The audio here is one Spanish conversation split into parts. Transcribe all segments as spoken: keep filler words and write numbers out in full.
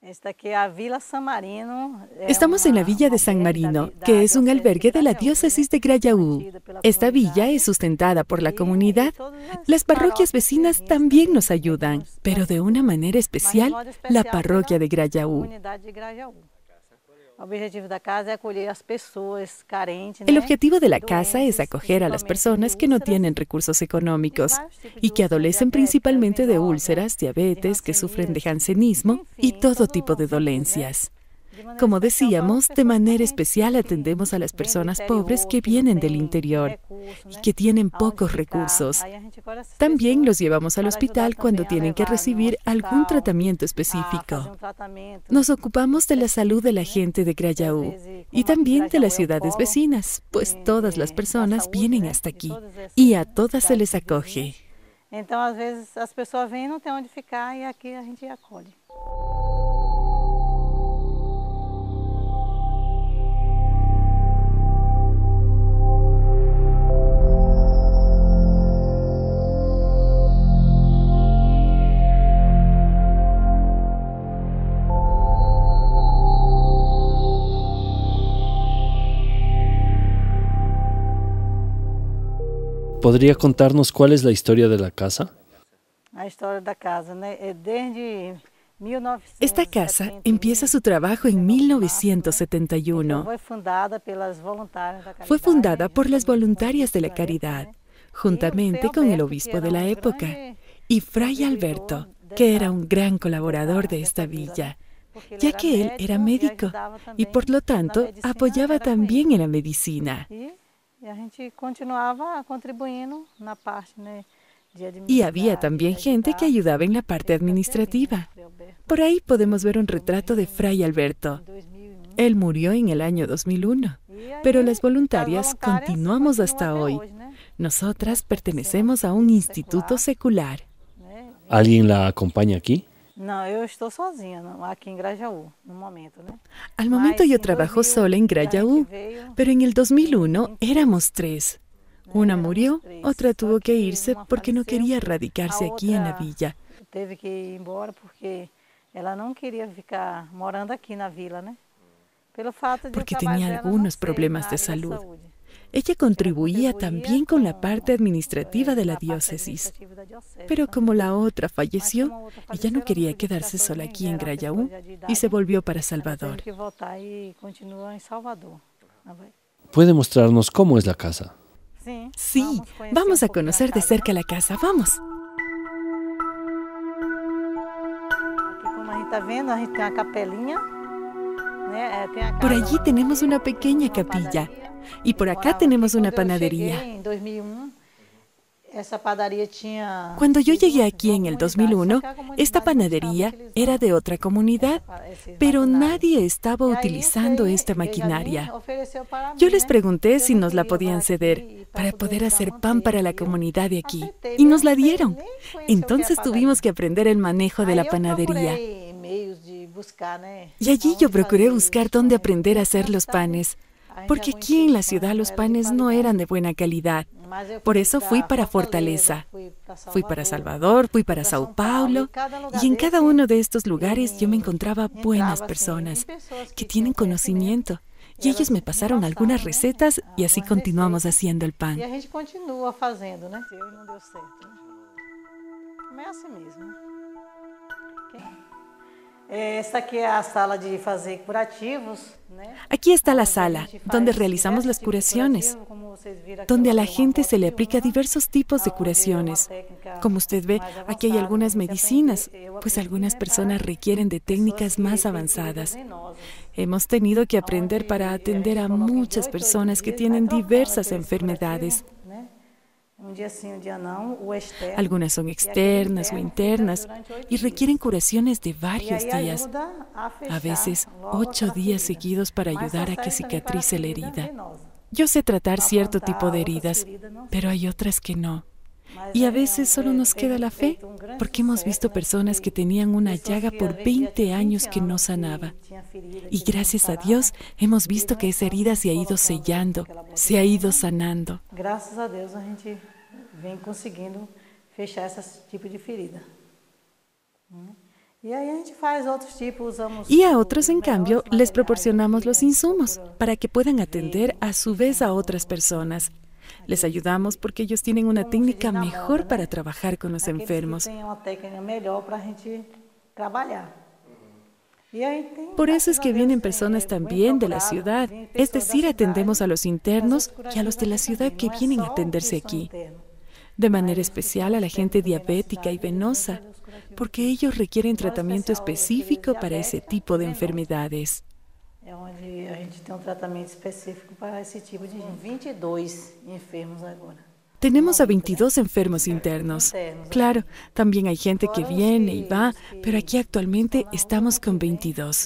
Estamos en la Villa de San Marino, que es un albergue de la diócesis de Grajaú. Esta villa es sustentada por la comunidad. Las parroquias vecinas también nos ayudan, pero de una manera especial, la parroquia de Grajaú. El objetivo de la casa es acoger a las personas que no tienen recursos económicos y que adolecen principalmente de úlceras, diabetes, que sufren de jansenismo y todo tipo de dolencias. Como decíamos, de manera especial atendemos a las personas pobres que vienen del interior y que tienen pocos recursos. También los llevamos al hospital cuando tienen que recibir algún tratamiento específico. Nos ocupamos de la salud de la gente de Grajaú y también de las ciudades vecinas, pues todas las personas vienen hasta aquí y a todas se les acoge. Entonces, a veces las personas vienen, no tienen dónde ficar y aquí a gente acolhe. ¿Podría contarnos cuál es la historia de la casa? La historia de la casa, ¿no? Desde Esta casa empieza su trabajo en mil novecientos setenta y uno. Fue fundada por las voluntarias de la caridad, juntamente con el obispo de la época, y Fray Alberto, que era un gran colaborador de esta villa, ya que él era médico y por lo tanto apoyaba también en la medicina. Y había también gente que ayudaba en la parte administrativa. Por ahí podemos ver un retrato de Fray Alberto. Él murió en el año dos mil uno, pero las voluntarias continuamos hasta hoy. Nosotras pertenecemos a un instituto secular. ¿Alguien la acompaña aquí? No, yo estoy sozinha aquí en Grajaú, no momento, ¿no? Al momento yo trabajo sola en Grajaú, pero en el dos mil uno éramos tres. Una murió, otra tuvo que irse porque no quería radicarse aquí en la villa. Teve que ir embora porque ela não queria ficar morando aquí en la vila, ¿no? Porque tenía algunos problemas de salud. Ella contribuía también con la parte administrativa de la diócesis. Pero como la otra falleció, ella no quería quedarse sola aquí en Grajaú y se volvió para Salvador. ¿Puede mostrarnos cómo es la casa? Sí, vamos a conocer de cerca la casa, vamos. Aquí, como a gente está viendo, a gente tiene una capelinha. Por allí tenemos una pequeña capilla y por acá tenemos una panadería. Cuando yo llegué aquí en el dos mil uno, esta panadería era de otra comunidad, pero nadie estaba utilizando esta maquinaria. Yo les pregunté si nos la podían ceder para poder hacer pan para la comunidad de aquí, y nos la dieron. Entonces tuvimos que aprender el manejo de la panadería. Y allí yo procuré buscar dónde aprender a hacer los panes, porque aquí en la ciudad los panes no eran de buena calidad. Por eso fui para Fortaleza, fui para Salvador, fui para Sao Paulo, y en cada uno de estos lugares yo me encontraba buenas personas que tienen conocimiento, y ellos me pasaron algunas recetas y así continuamos haciendo el pan. Y a gente continúa haciendo, ¿no? Y no dio certo. É assim mesmo. Esta aquí es la sala de hacer curativos. Aquí está la sala, donde realizamos las curaciones, donde a la gente se le aplica diversos tipos de curaciones. Como usted ve, aquí hay algunas medicinas, pues algunas personas requieren de técnicas más avanzadas. Hemos tenido que aprender para atender a muchas personas que tienen diversas enfermedades. Algunas son externas o internas y requieren curaciones de varios días, a veces ocho días seguidos para ayudar a que cicatrice la herida. Yo sé tratar cierto tipo de heridas, pero hay otras que no. Y a veces solo nos queda la fe, porque hemos visto personas que tenían una llaga por veinte años que no sanaba. Y gracias a Dios hemos visto que esa herida se ha ido sellando, se ha ido sanando. Gracias a Dios a gente vem conseguindo fechar esse tipo de ferida. Y a otros, en cambio, les proporcionamos los insumos para que puedan atender a su vez a otras personas. Les ayudamos porque ellos tienen una técnica mejor para trabajar con los enfermos. Por eso es que vienen personas también de la ciudad, es decir, atendemos a los internos y a los de la ciudad que vienen a atenderse aquí. De manera especial a la gente diabética y venosa, porque ellos requieren tratamiento específico para ese tipo de enfermedades. É onde a gente tem um tratamento específico para esse tipo de vinte e dois enfermos agora. Tenemos a veintidós enfermos internos. Claro, también hay gente que viene y va, pero aquí actualmente estamos con veintidós.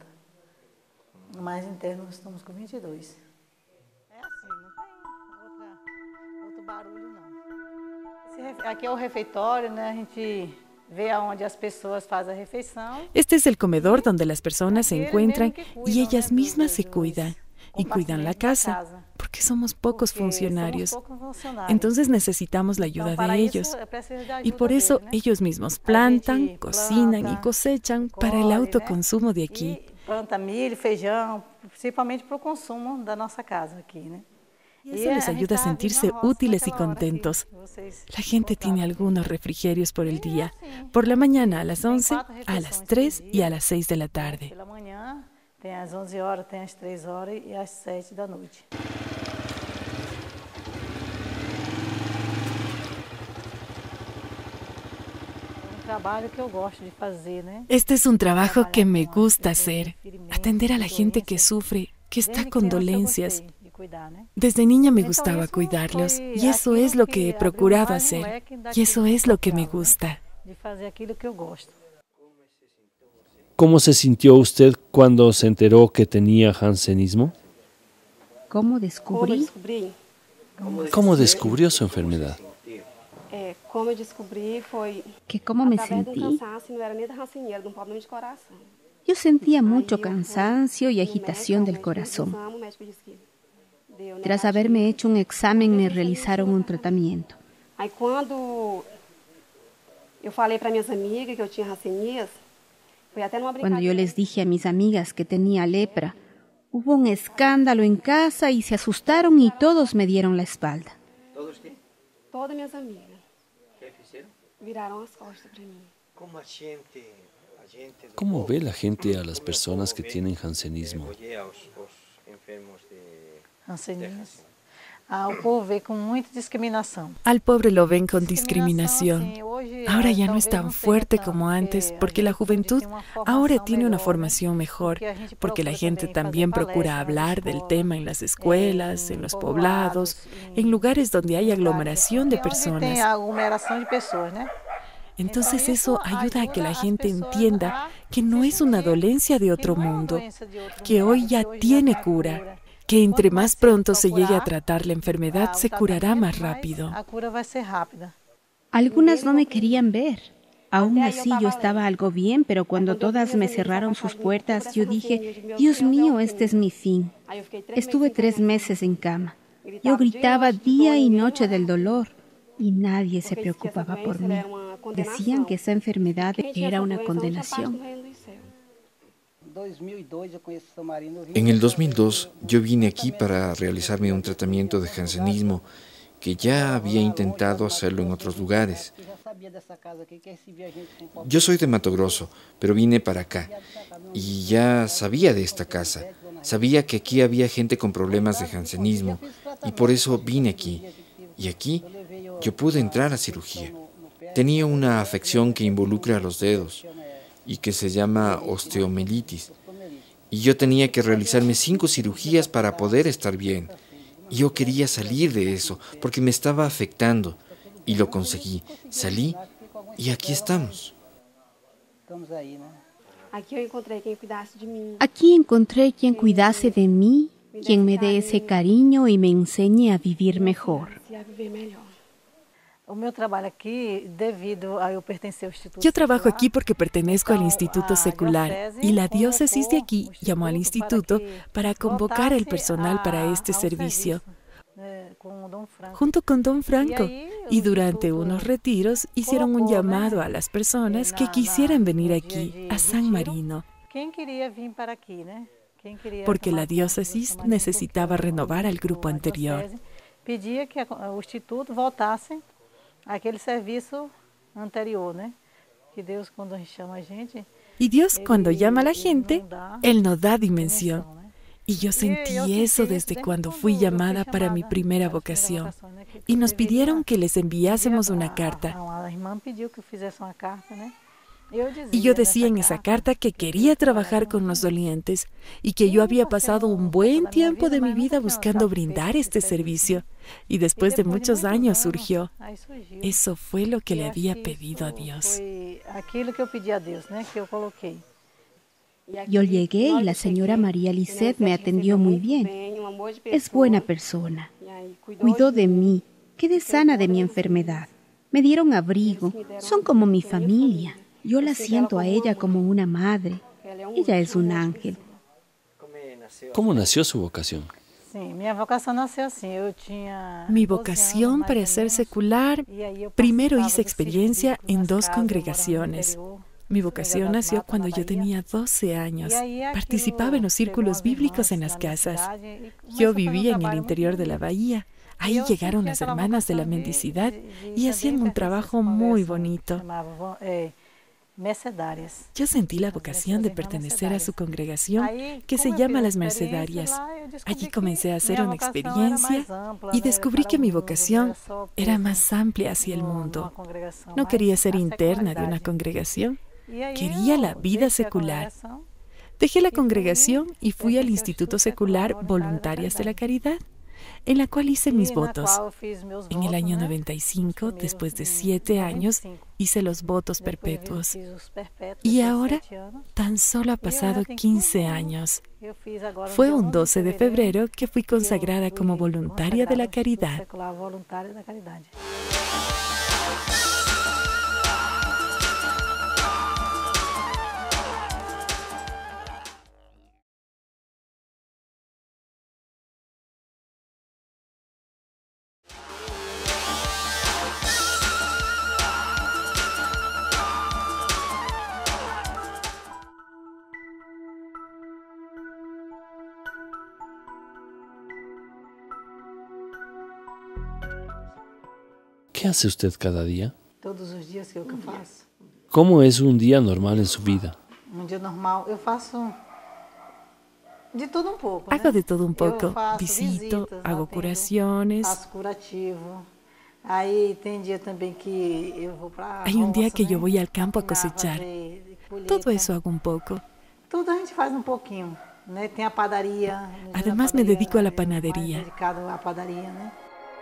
Mais internos estamos com vinte e dois. É assim, não tem outra, outro barulho não. Aqui é o refeitório, né? A gente ve aonde as pessoas fazem a refeição. Este es el comedor donde las personas se encuentran y ellas mismas se cuidan y cuidan la casa, porque somos pocos funcionarios. Entonces necesitamos la ayuda de ellos. Y por eso ellos mismos plantan, cocinan y cosechan para el autoconsumo de aquí. Planta milho, feijão, principalmente para o consumo da nossa casa aqui, né? Y eso les ayuda a sentirse útiles y contentos. La gente tiene algunos refrigerios por el día, por la mañana a las once, a las tres y a las seis de la tarde. Pela manhã, tem às onze horas, tem às três horas e às sete da noite. Este es un trabajo que me gusta hacer, atender a la gente que sufre, que está con dolencias. Desde niña me gustaba cuidarlos y eso es lo que he procurado hacer y eso es lo que me gusta. ¿Cómo se sintió usted cuando se enteró que tenía jansenismo? ¿Cómo descubrí? ¿Cómo descubrió su enfermedad? Que cómo me sentí. Yo sentía mucho cansancio y agitación del corazón. Tras haberme hecho un examen, me realizaron un tratamiento. Cuando yo les dije a mis amigas que tenía lepra, hubo un escándalo en casa y se asustaron y todos me dieron la espalda. ¿Todos qué? Todas mis amigas. ¿Qué hicieron? Viraron las costas para mí. ¿Cómo a gente, a gente do ¿Cómo povo, ve la gente a las como personas o que povo tienen vê, jansenismo? eh, oye aos, aos enfermos de Jansenismo. Ah, o povo vê com muita discriminação. Al pobre lo ven con discriminación. Ahora ya no es tan fuerte como antes porque la juventud ahora tiene una formación mejor, porque la gente también procura hablar del tema en las escuelas, en los poblados, en lugares donde hay aglomeración de personas. Entonces eso ayuda a que la gente entienda que no es una dolencia de otro mundo, que hoy ya tiene cura, que entre más pronto se llegue a tratar la enfermedad se curará más rápido. Algunas no me querían ver. Aún así yo estaba algo bien, pero cuando todas me cerraron sus puertas, yo dije, Dios mío, este es mi fin. Estuve tres meses en cama. Yo gritaba día y noche del dolor y nadie se preocupaba por mí. Decían que esa enfermedad era una condenación. En el dos mil dos yo vine aquí para realizarme un tratamiento de jansenismo que ya había intentado hacerlo en otros lugares. Yo soy de Mato Grosso, pero vine para acá y ya sabía de esta casa. Sabía que aquí había gente con problemas de jansenismo y por eso vine aquí. Y aquí yo pude entrar a cirugía. Tenía una afección que involucra a los dedos y que se llama osteomelitis. Y yo tenía que realizarme cinco cirugías para poder estar bien. Y yo quería salir de eso porque me estaba afectando. Y lo conseguí. Salí y aquí estamos. Aquí encontré quien cuidase de mí, quien me dé ese cariño y me enseñe a vivir mejor. Yo trabajo aquí porque pertenezco al Instituto Secular y la diócesis de aquí llamó al instituto para convocar al personal para este servicio. Junto con Don Franco, Y durante unos retiros hicieron un llamado a las personas que quisieran venir aquí, a San Marino, porque la diócesis necesitaba renovar al grupo anterior. Pedía que o instituto voltasse àquele serviço anterior, né? Que Deus, quando chama a gente, Y Dios, cuando llama a la gente, Él nos da dimensión. Y yo sentí eso desde cuando fui llamada para mi primera vocación. Y nos pidieron que les enviásemos una carta. Y yo decía en esa carta que quería trabajar con los dolientes y que yo había pasado un buen tiempo de mi vida buscando brindar este servicio. Y después de muchos años surgió. Eso fue lo que le había pedido a Dios. Yo llegué y la señora María Lisset me atendió muy bien. Es buena persona. Cuidó de mí. Quedé sana de mi enfermedad. Me dieron abrigo. Son como mi familia. Yo la siento a ella como una madre. Ella es un ángel. ¿Cómo nació su vocación? Mi vocación para ser secular, primero hice experiencia en dos congregaciones. Mi vocación nació cuando yo tenía doce años. Participaba en los círculos bíblicos en las casas. Yo vivía en el interior de la bahía. Ahí llegaron las hermanas de la mendicidad y hacían un trabajo muy bonito. Yo sentí la vocación de pertenecer a su congregación, que se llama Las Mercedarias. Allí comencé a hacer una experiencia y descubrí que mi vocación era más amplia hacia el mundo. No quería ser interna de una congregación, quería la vida secular. Dejé la congregación y fui al Instituto Secular Voluntarias de la Caridad, en la cual hice mis votos. En el año noventa y cinco, después de siete años, hice los votos perpetuos. Y ahora, tan solo ha pasado quince años. Fue un doce de febrero que fui consagrada como voluntaria de la caridad. ¿Qué hace usted cada día? Todos os dias que eu faço. ¿Cómo es un día normal en su vida? Um dia normal, eu faço de tudo um pouco. Hago de todo un poco. Visito, hago curaciones. Faço curativo. Aí tem dia também que eu vou para. Hay un día que yo voy al campo a cosechar. Todo eso hago un poco. Tudo a gente faz um pouquinho, né? Tem a padaria. Además me dedico a la panadería. Dedicado à padaria, né?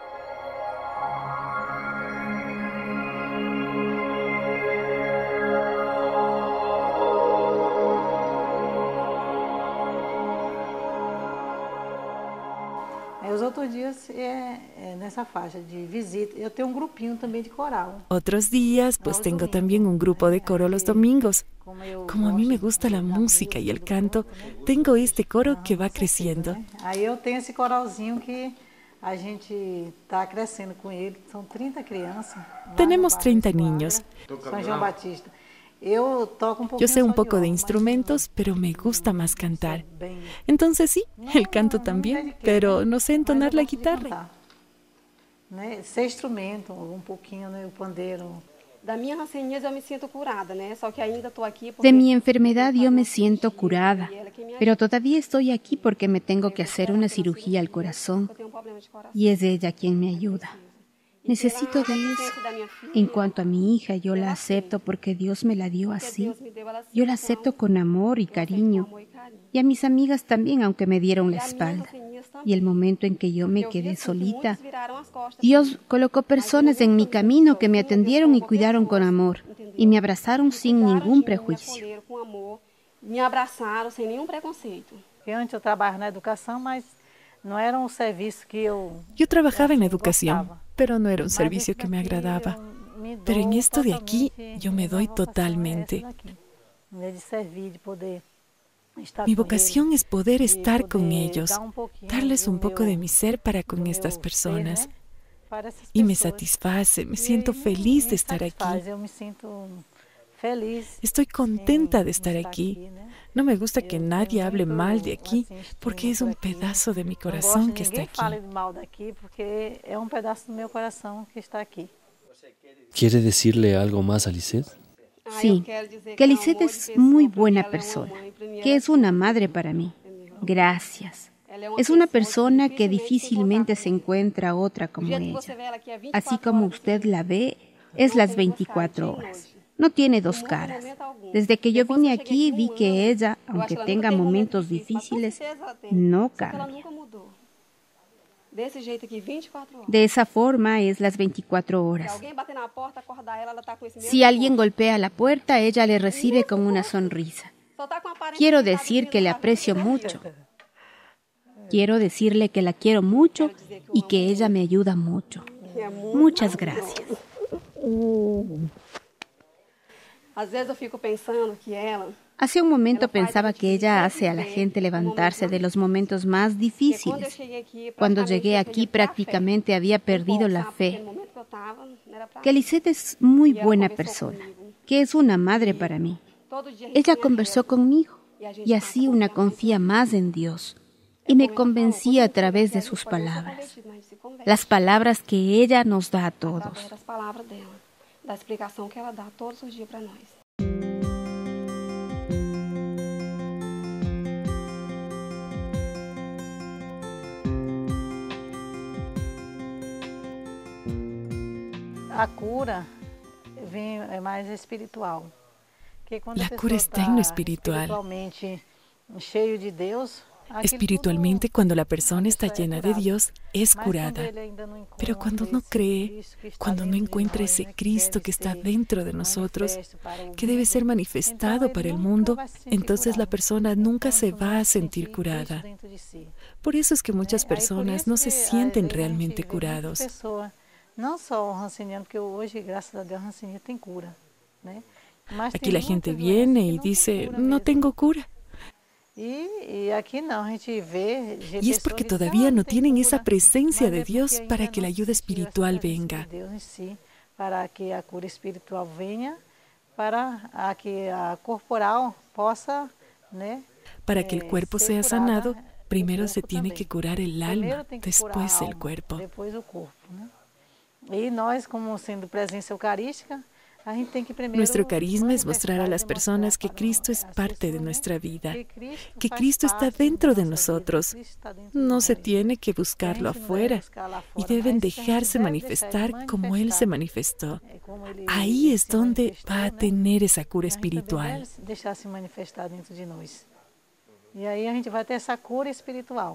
Os outros dias é, é nessa faixa de visita. Eu tenho um grupinho também de coral. Otros días, pues tengo también un grupo de coro los domingos. Como a mí me gusta la música y el canto, tengo este coro que va creciendo. Aí eu tenho esse coralzinho que a gente está crescendo com ele. São trinta crianças. Tenemos treinta niños. São João Batista. Eu toco um pouquinho. Yo sé un poco de instrumentos, pero me gusta más cantar. Entonces sí, el canto también, pero no sé entonar la guitarra. Né? Sei instrumento, um pouquinho, né? O pandeiro. Da minha hanseníase eu me sinto curada, né? Só que ainda estou aqui porque De mi enfermedad yo me siento curada, pero todavía estoy aquí porque me tengo que hacer una cirugía al corazón eu tenho um problema de coração. y es ella quien me ayuda. Necesito de eso. En cuanto a mi hija, yo la acepto porque Dios me la dio así. Yo la acepto con amor y cariño. Y a mis amigas también, aunque me dieron la espalda. Y el momento en que yo me quedé solita, Dios colocó personas en mi camino que me atendieron y cuidaron con amor. Y me abrazaron sin ningún prejuicio. Me abraçaram sem nenhum preconceito. Antes eu trabalho na educação, mas não era um serviço que eu. Yo trabajaba en educación, pero no era un servicio que me agradaba. Pero en esto de aquí, yo me doy totalmente. Mi vocación es poder estar con ellos, darles un poco de mi ser para con estas personas. y me satisface, me siento feliz de estar aquí. Estoy contenta de estar aquí. No me gusta que nadie hable mal de aquí, porque es un pedazo de mi corazón que está aquí. ¿Quiere decirle algo más a Lisette? Sí, que Lisette es muy buena persona, que es una madre para mí. Gracias. Es una persona que difícilmente se encuentra otra como ella. Así como usted la ve, es las veinticuatro horas. No tiene dos caras. Desde que yo vine aquí vi que ella, aunque tenga momentos difíciles, no cambia. De esa forma es las veinticuatro horas. Si alguien golpea la puerta, ella le recibe con una sonrisa. Quiero decir que le aprecio mucho. Quiero decirle que la quiero mucho y que ella me ayuda mucho. Muchas gracias. Hace un momento pensaba que ella hace a la gente levantarse de los momentos más difíciles. Cuando llegué aquí prácticamente había perdido la fe. Que Lisette es muy buena persona, que es una madre para mí. Ella conversó conmigo y así una confía más en Dios. Y me convencía a través de sus palabras. Las palabras que ella nos da a todos. Da explicação que ela dá todos os dias para nós. A cura vem é mais espiritual. Que quando La a cura pessoa está en lo está espiritual. espiritualmente cheio de Deus, Espiritualmente, cuando la persona está llena de Dios, es curada. Pero cuando no cree, cuando no encuentra ese Cristo que está dentro de nosotros, que debe ser manifestado para el mundo, entonces la persona nunca se va a sentir curada. Por eso es que muchas personas no se sienten realmente curados. No solo ranceniano, porque hoy, gracias a Dios, ranceniano tiene cura. Aquí la gente viene y dice, no tengo cura. Y aquí no, a gente ve, y es porque todavía no tienen esa presencia de Dios para que la ayuda espiritual venga. Para que a cura espiritual venga, para que a corporal possa, né? Para que el cuerpo sea sanado, primero se tiene que curar el alma, después el cuerpo. Depois o corpo, né? E nós, como sendo presencia eucarística, nuestro carisma es mostrar a las personas que Cristo es parte de nuestra vida, que Cristo está dentro de nosotros. No se tiene que buscarlo afuera y deben dejarse manifestar como Él se manifestó. Ahí es donde va a tener esa cura espiritual. Deixar-se manifestar dentro de nós. E aí a gente vai ter essa cura espiritual.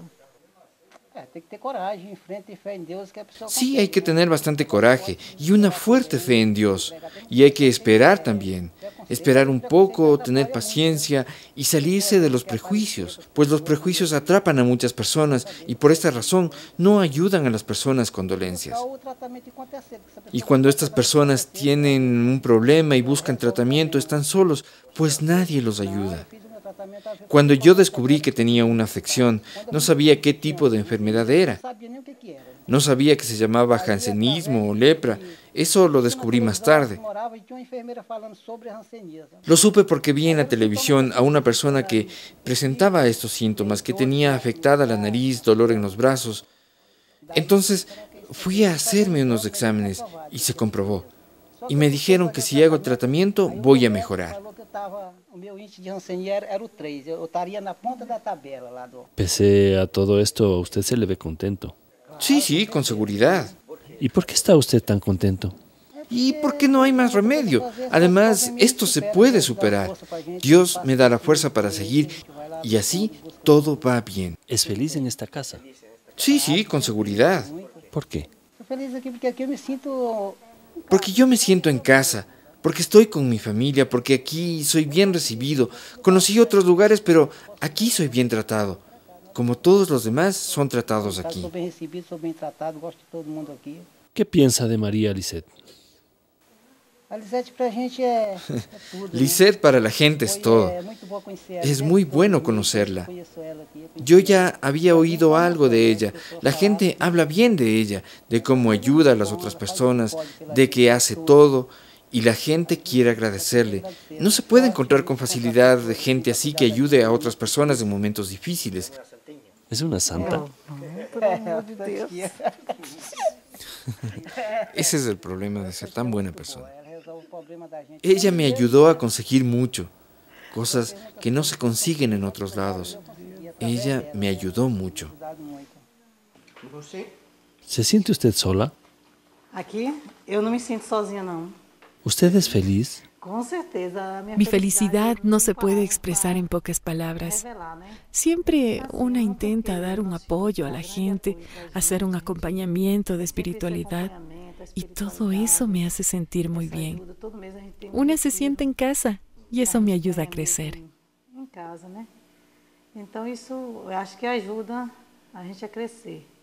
Sí, hay que tener bastante coraje y una fuerte fe en Dios. Y hay que esperar también. Esperar un poco, tener paciencia y salirse de los prejuicios. Pues los prejuicios atrapan a muchas personas y por esta razón no ayudan a las personas con dolencias. Y cuando estas personas tienen un problema y buscan tratamiento, están solos, pues nadie los ayuda. Cuando yo descubrí que tenía una afección, no sabía qué tipo de enfermedad era. No sabía que se llamaba jansenismo o lepra. Eso lo descubrí más tarde. Lo supe porque vi en la televisión a una persona que presentaba estos síntomas, que tenía afectada la nariz, dolor en los brazos. Entonces fui a hacerme unos exámenes y se comprobó. Y me dijeron que si hago tratamiento voy a mejorar. Pese a todo esto, a usted se le ve contento. Sí, sí, con seguridad. ¿Y por qué está usted tan contento? ¿Y por qué no hay más remedio? Además, esto se puede superar. Dios me da la fuerza para seguir y así todo va bien. ¿Es feliz en esta casa? Sí, sí, con seguridad. ¿Por qué? Porque yo me siento en casa, porque estoy con mi familia, porque aquí soy bien recibido. Conocí otros lugares, pero aquí soy bien tratado. Como todos los demás, son tratados aquí. ¿Qué piensa de María Lisette? Lisette para la gente es todo. Es muy bueno conocerla. Yo ya había oído algo de ella. La gente habla bien de ella, de cómo ayuda a las otras personas, de que hace todo, y la gente quiere agradecerle. No se puede encontrar con facilidad gente así que ayude a otras personas en momentos difíciles. ¿Es una santa? Ese es el problema de ser tan buena persona. Ella me ayudó a conseguir mucho, cosas que no se consiguen en otros lados. Ella me ayudó mucho. ¿Se siente usted sola? Aqui, eu não me sinto sozinha, não. ¿Usted es feliz? Com certeza. A minha Mi felicidad no se puede expresar en pocas palabras. revelar, né? Siempre una intenta dar un apoyo a la gente, hacer un acompañamiento de espiritualidad, y todo eso me hace sentir muy bien. Todo mês a gente tem Una se siente en casa y eso me ayuda a crecer. em casa, né? Então isso eu acho que ajuda a gente a crescer.